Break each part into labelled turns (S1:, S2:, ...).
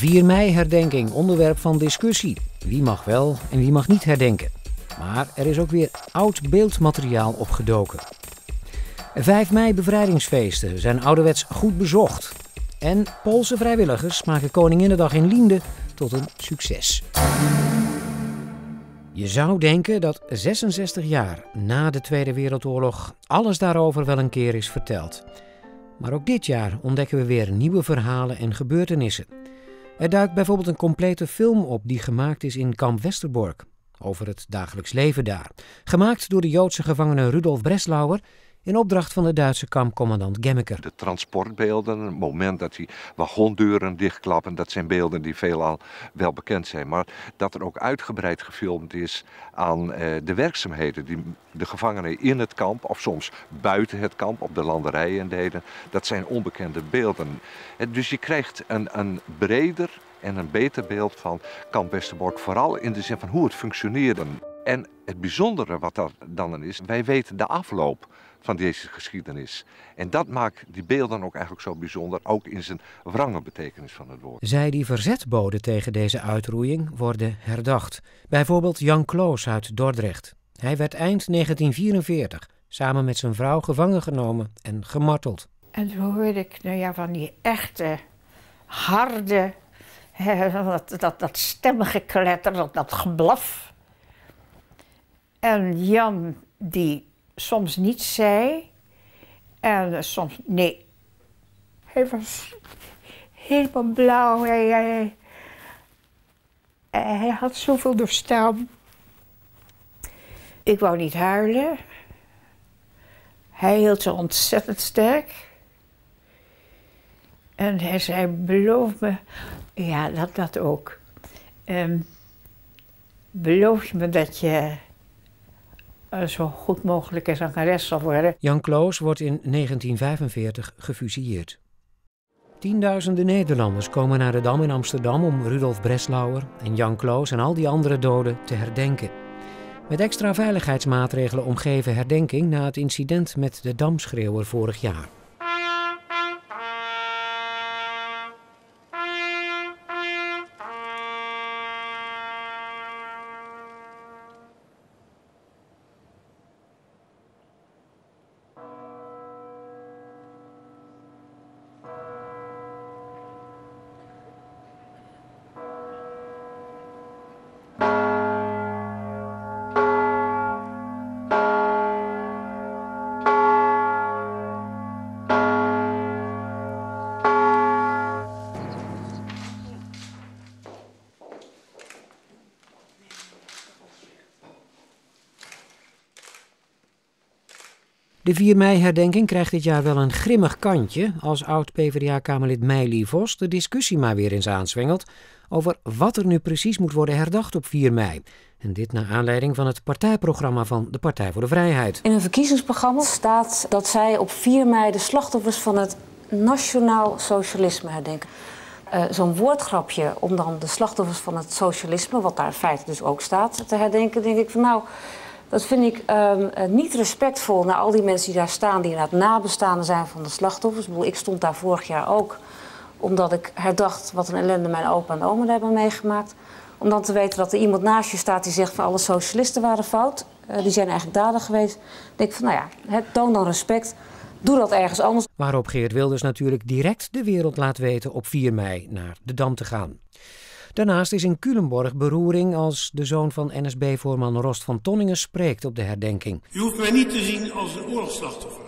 S1: 4 mei-herdenking, onderwerp van discussie. Wie mag wel en wie mag niet herdenken. Maar er is ook weer oud beeldmateriaal opgedoken. 5 mei-bevrijdingsfeesten zijn ouderwets goed bezocht. En Poolse vrijwilligers maken Koninginnedag in Liende tot een succes. Je zou denken dat 66 jaar na de Tweede Wereldoorlog alles daarover wel een keer is verteld. Maar ook dit jaar ontdekken we weer nieuwe verhalen en gebeurtenissen. Er duikt bijvoorbeeld een complete film op die gemaakt is in kamp Westerbork. Over het dagelijks leven daar. Gemaakt door de Joodse gevangene Rudolf Breslauer in opdracht van de Duitse kampcommandant Gemmeker.
S2: De transportbeelden, het moment dat die wagondeuren dichtklappen, dat zijn beelden die veelal wel bekend zijn. Maar dat er ook uitgebreid gefilmd is aan de werkzaamheden die de gevangenen in het kamp of soms buiten het kamp op de landerijen deden, dat zijn onbekende beelden. Dus je krijgt een breder en een beter beeld van kamp Westerbork, vooral in de zin van hoe het functioneerde. En het bijzondere wat er dan is, wij weten de afloop van deze geschiedenis. En dat maakt die beelden ook eigenlijk zo bijzonder, ook in zijn wrange betekenis van het woord.
S1: Zij die verzet boden tegen deze uitroeiing worden herdacht. Bijvoorbeeld Jan Kloos uit Dordrecht. Hij werd eind 1944 samen met zijn vrouw gevangen genomen en gemarteld.
S3: En toen hoorde ik van die echte, harde, dat stemmengekletter, dat geblaf. En Jan die soms niets zei en soms nee. Hij was helemaal blauw. Hij had zoveel doorstaan. Ik wou niet huilen. Hij hield zich ontzettend sterk. En hij zei, beloof me, ja, dat ook. Beloof je me dat je zo goed mogelijk een zangeres zal worden.
S1: Jan Kloos wordt in 1945 gefusilleerd. Tienduizenden Nederlanders komen naar de Dam in Amsterdam om Rudolf Breslauer en Jan Kloos en al die andere doden te herdenken. Met extra veiligheidsmaatregelen omgeven herdenking na het incident met de Damschreeuwer vorig jaar. De 4 mei-herdenking krijgt dit jaar wel een grimmig kantje als oud-PvdA-kamerlid Meili Vos de discussie maar weer eens aanzwengelt over wat er nu precies moet worden herdacht op 4 mei. En dit naar aanleiding van het partijprogramma van de Partij voor de Vrijheid.
S4: In een verkiezingsprogramma staat dat zij op 4 mei de slachtoffers van het nationaal socialisme herdenken. Zo'n woordgrapje om dan de slachtoffers van het socialisme, wat daar in feite dus ook staat, te herdenken, denk ik van nou, dat vind ik niet respectvol naar al die mensen die daar staan, die inderdaad nabestaanden zijn van de slachtoffers. Ik bedoel, ik stond daar vorig jaar ook, omdat ik herdacht wat een ellende mijn opa en oma hebben meegemaakt. Om dan te weten dat er iemand naast je staat die zegt van alle socialisten waren fout. Die zijn eigenlijk dader geweest. Dan denk ik van nou ja, toon dan respect. Doe dat ergens anders.
S1: Waarop Geert Wilders natuurlijk direct de wereld laat weten op 4 mei naar de Dam te gaan. Daarnaast is in Culemborg beroering als de zoon van NSB-voorman Rost van Tonningen spreekt op de herdenking.
S5: U hoeft mij niet te zien als een oorlogsslachtoffer.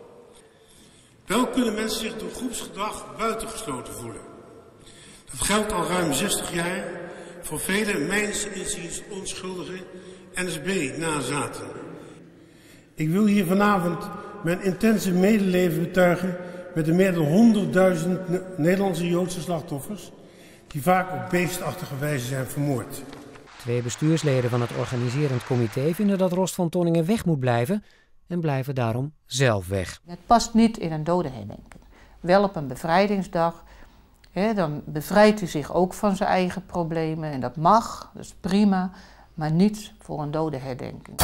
S5: Wel kunnen mensen zich door groepsgedrag buitengesloten voelen. Dat geldt al ruim 60 jaar voor vele mijns inziens onschuldige NSB-nazaten. Ik wil hier vanavond mijn intense medeleven betuigen met de meer dan 100.000 Nederlandse Joodse slachtoffers die vaak op beestachtige wijze zijn vermoord.
S1: 2 bestuursleden van het organiserend comité vinden dat Rost van Tonningen weg moet blijven en blijven daarom zelf weg.
S6: Het past niet in een dodenherdenking. Wel op een bevrijdingsdag. Dan bevrijdt u zich ook van zijn eigen problemen en dat mag, dat is prima, maar niet voor een dodenherdenking.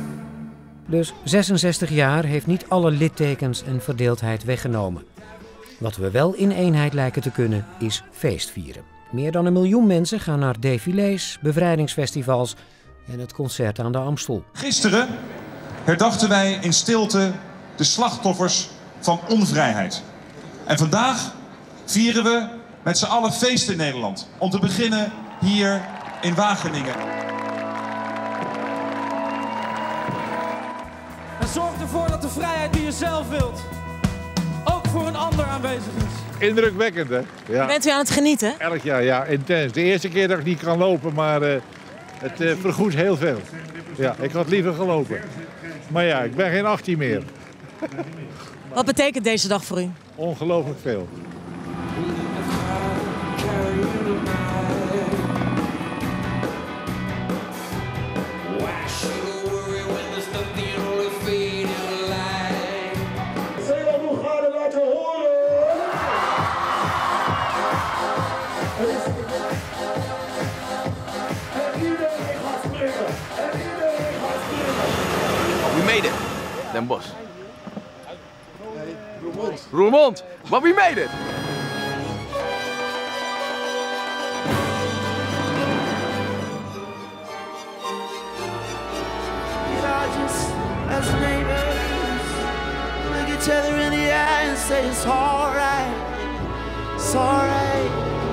S1: Dus 66 jaar heeft niet alle littekens en verdeeldheid weggenomen. Wat we wel in eenheid lijken te kunnen, is feestvieren. Meer dan 1 miljoen mensen gaan naar défilés, bevrijdingsfestivals en het concert aan de Amstel.
S7: Gisteren herdachten wij in stilte de slachtoffers van onvrijheid. En vandaag vieren we met z'n allen feest in Nederland. Om te beginnen hier in Wageningen.
S8: En zorg ervoor dat de vrijheid die je zelf wilt ook voor een ander aanwezig is.
S9: Indrukwekkend, hè? Ja.
S10: Bent u aan het genieten?
S9: Elk jaar, ja, intens. De eerste keer dat ik niet kan lopen, maar het vergoedt heel veel. Ja, ik had liever gelopen. Maar ja, ik ben geen 18 meer.
S10: Wat betekent deze dag voor u?
S9: Ongelooflijk veel.
S11: We made it. Den Bosch. Roermond. But we made it.
S12: As neighbors, look each other in the eye and say it's alright, it's alright.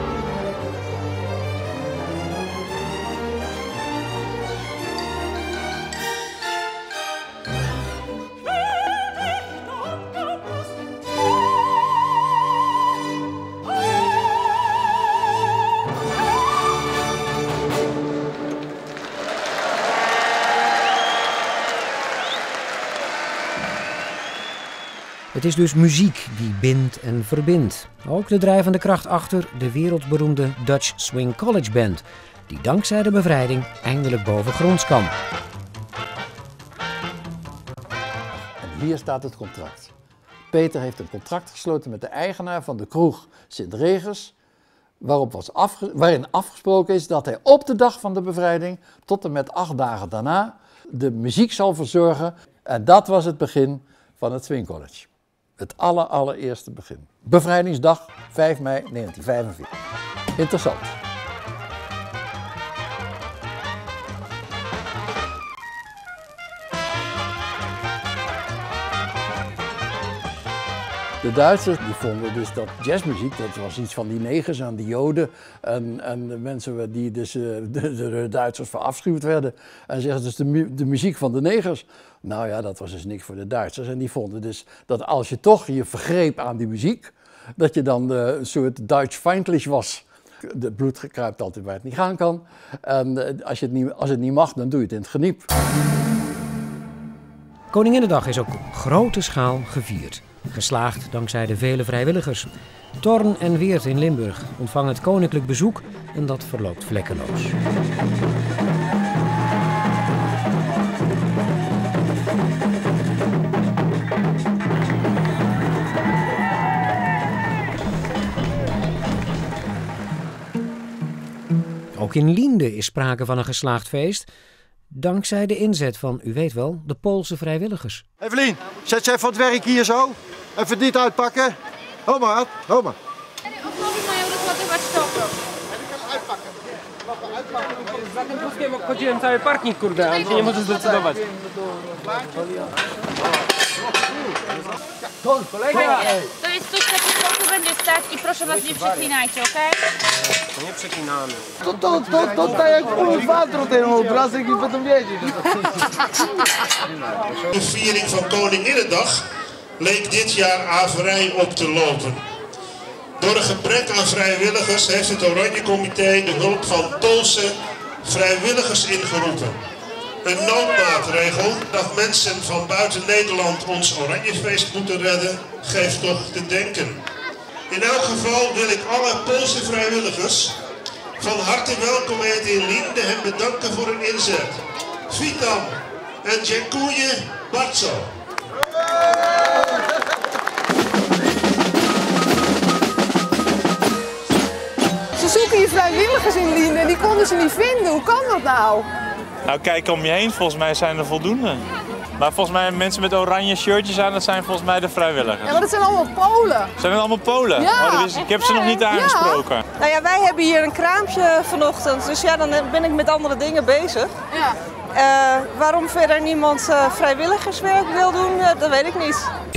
S1: Het is dus muziek die bindt en verbindt. Ook de drijvende kracht achter de wereldberoemde Dutch Swing College Band, die dankzij de bevrijding eindelijk bovengronds kwam.
S13: En hier staat het contract. Peter heeft een contract gesloten met de eigenaar van de kroeg Sint Regis, waarin afgesproken is dat hij op de dag van de bevrijding tot en met 8 dagen daarna de muziek zal verzorgen. En dat was het begin van het Swing College. Het allereerste begin. Bevrijdingsdag 5 mei 1945. Interessant. De Duitsers die vonden dus dat jazzmuziek, dat was iets van die negers en die joden en de mensen die dus de Duitsers verafschuwd werden. En zeggen dus de muziek van de negers. Nou ja, dat was dus niks voor de Duitsers. En die vonden dus dat als je toch je vergreep aan die muziek, dat je dan een soort Duitsfeindlich was. Het bloed kruipt altijd waar het niet gaan kan. En als het niet mag, dan doe je het in het geniep.
S1: Koninginnedag is ook op grote schaal gevierd. Geslaagd dankzij de vele vrijwilligers. Thorn en Weert in Limburg ontvangen het koninklijk bezoek en dat verloopt vlekkeloos. Ook in Liende is sprake van een geslaagd feest, dankzij de inzet van, u weet wel, de Poolse vrijwilligers.
S14: Evelien, zet je even het werk hier zo. Even dit uitpakken. Hou maar, hou maar.
S15: Za tym wózkiem obchodziłem cały parking, kurde, a się nie możesz zdecydować.
S16: To jest coś takiego, co będzie stać i proszę was nie przeklinajcie, okej?
S15: Nie przeklinamy.
S14: To tak jak Watro ten obrazek i potem wiedzieć.
S5: De viering van Koninginnedag leek dit jaar averij op te lopen. Door een gebrek aan vrijwilligers heeft het Oranje Comité de hulp van Poolse vrijwilligers ingeroepen. Een noodmaatregel dat mensen van buiten Nederland ons Oranjefeest moeten redden, geeft toch te denken. In elk geval wil ik alle Poolse vrijwilligers van harte welkom heten in Liende en bedanken voor hun inzet. Witam en dziękuję bardzo.
S17: Ze zoeken hier vrijwilligers in Liende en die konden ze niet vinden. Hoe kan dat nou?
S18: Nou, kijk om je heen. Volgens mij zijn er voldoende. Maar volgens mij mensen met oranje shirtjes aan, dat zijn volgens mij de vrijwilligers.
S17: Ja, maar dat zijn allemaal Polen.
S18: Zijn dat allemaal Polen?
S17: Ja.
S18: Oh, ik heb ze nog niet aangesproken.
S17: Ja. Nou ja, wij hebben hier een kraampje vanochtend, dus ja, dan ben ik met andere dingen bezig. Ja. Waarom verder niemand vrijwilligerswerk wil doen, dat weet ik niet.